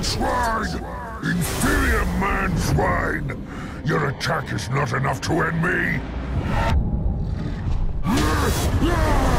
swine! Inferior man swine! Your attack is not enough to end me!